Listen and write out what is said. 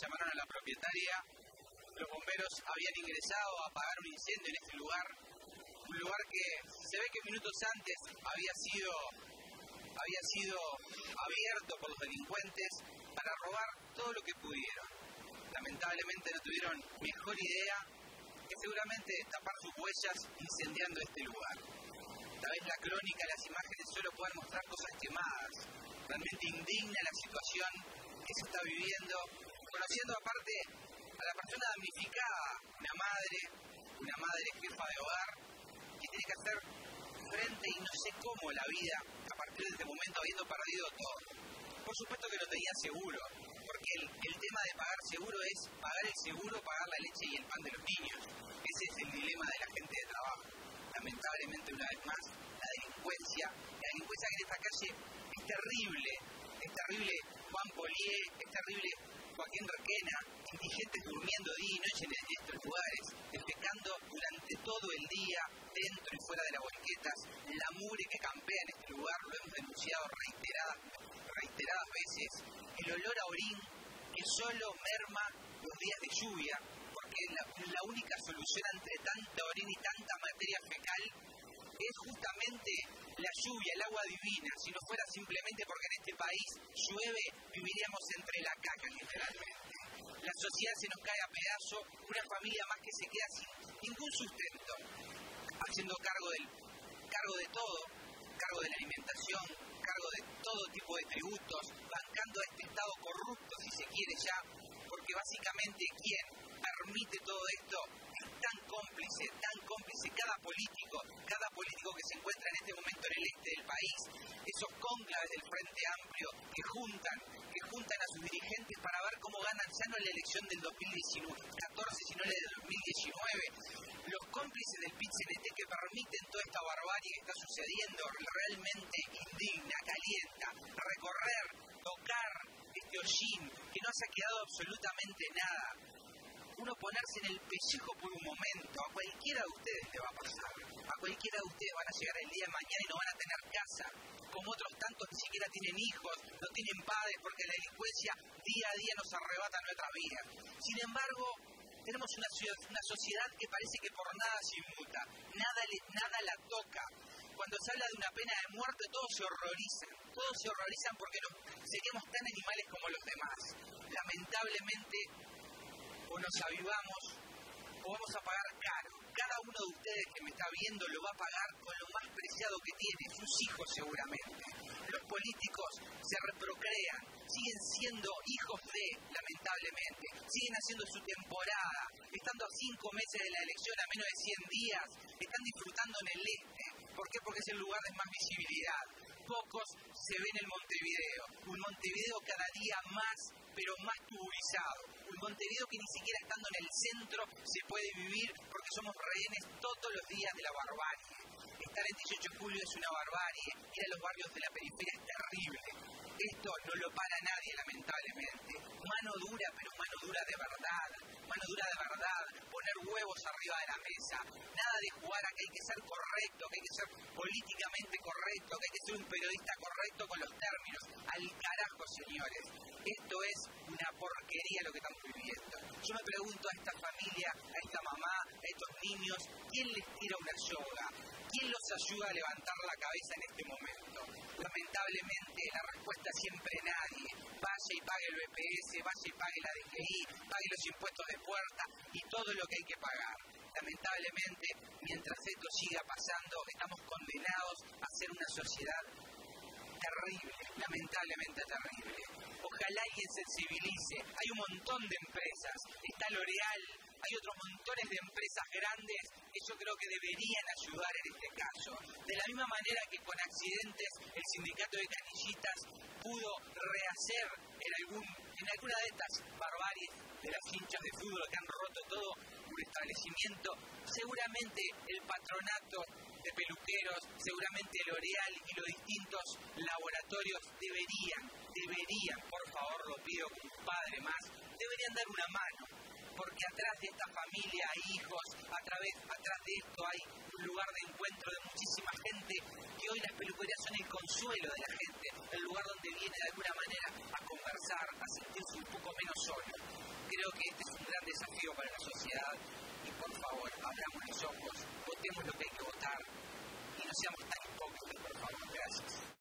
llamaron a la propietaria. Los bomberos habían ingresado a apagar un incendio en este lugar, un lugar que se ve que minutos antes había sido abierto por los delincuentes para robar todo lo que pudieron. Lamentablemente no tuvieron mejor idea que seguramente tapar sus huellas incendiando este lugar. Tal vez la crónica, las imágenes solo pueden mostrar cosas quemadas. Realmente indigna la situación que se está viviendo, conociendo aparte a la persona damnificada, una madre jefa de hogar, que tiene que hacer frente y no sé cómo la vida a partir de este momento habiendo perdido todo. Por supuesto que lo tenía seguro, porque el tema de pagar seguro es pagar el seguro, pagar la leche y el pan de los niños. Ese es el dilema de la gente de trabajo. Lamentablemente, una vez más, la delincuencia que en esta calle es terrible Juan Polié, es terrible Joaquín Requena, indigentes durmiendo día y noche en estos lugares, defecando durante todo el día, dentro y fuera de las volquetas, la mugre que campea en este lugar, lo hemos denunciado reiteradas veces, el olor a orín que solo merma los días de lluvia, porque la única solución entre tanta orín y tanta materia fecal es justamente la lluvia, el agua divina. Si no fuera simplemente porque en este país llueve, viviríamos entre la caca, literalmente. La sociedad se nos cae a pedazos, una familia más que se queda sin ningún sustento, haciendo cargo de todo, cargo de la alimentación, cargo de todo tipo de tributos, bancando a este Estado corrupto, si se quiere ya, porque básicamente quien permite todo esto es tan cómplice, cada político que se encuentra en este momento en el este del país, esos cónclaves del Frente Amplio que juntan a sus dirigentes para ver cómo ganan ya no la elección del 2014, sino la del 2019, los cómplices del PIT-CNT que permiten toda esta barbarie que está sucediendo, realmente indigna, calienta, recorrer, tocar este hollín que no ha saqueado absolutamente nada. Uno ponerse en el pellejo por un momento, a cualquiera de ustedes le va a pasar, a cualquiera de ustedes van a llegar el día de mañana y no van a tener casa, como otros tantos ni siquiera tienen hijos, no tienen padres, porque la delincuencia día a día nos arrebata nuestra vida. Sin embargo, tenemos una sociedad que parece que por nada se inmuta, nada la toca. Cuando se habla de una pena de muerte, todos se horrorizan porque seríamos tan animales como los demás. Lamentablemente, o nos avivamos o vamos a pagar caro. Cada uno de ustedes que me está viendo lo va a pagar con lo más preciado que tiene, sus hijos seguramente. Los políticos se reprocrean, siguen siendo hijos de, lamentablemente, siguen haciendo su temporada, estando a 5 meses de la elección, a menos de 100 días, están disfrutando en el este. ¿Por qué? Porque es el lugar de más visibilidad. Pocos se ven en Montevideo, un Montevideo cada día más, pero más tubulizado, un Montevideo que ni siquiera estando en el centro se puede vivir porque somos rehenes todos los días de la barbarie. Estar en 18 de julio es una barbarie, ir a los barrios de la periferia es terrible. Esto no lo para nadie, lamentablemente. Mano dura, pero mano dura de verdad, poner huevos arriba de la mesa, nada de jugar a que hay que ser correcto, que hay que ser políticamente correcto, que hay que ser un periodista correcto con los términos. Al carajo, señores. Esto es una porquería lo que estamos viviendo. Yo me pregunto a esta familia, a esta mamá, a estos niños, ¿quién les tira una soga? ¿Quién los ayuda a levantar la cabeza en este momento? Lamentablemente, la respuesta siempre nadie. Vaya y pague el BPS, vaya y pague la DGI, pague los impuestos de puerta y todo lo que hay que pagar. Lamentablemente, mientras esto siga pasando, estamos condenados a ser una sociedad terrible, lamentablemente terrible. Ojalá alguien sensibilice. Hay un montón de empresas, está L'Oreal, hay otros montones de empresas grandes que yo creo que deberían ayudar en este caso. De la misma manera que con accidentes el sindicato de canillitas pudo rehacer en alguna de estas barbaries de las hinchas de fútbol que han roto todo un establecimiento, seguramente el patronato de peluqueros, seguramente L'Oreal y los distintos laboratorios deberían, por favor lo pido como un padre más, deberían dar una mano, porque atrás de esta familia hay hijos, atrás de esto hay un lugar de encuentro de muchísima gente, que hoy las peluquerías son el consuelo de la gente, el lugar donde viene de alguna manera a conversar, a sentirse un poco menos solo. gran desafío para la sociedad y por favor, abramos los ojos, votemos lo que hay que votar y no seamos tan hipócritas, por favor. Gracias.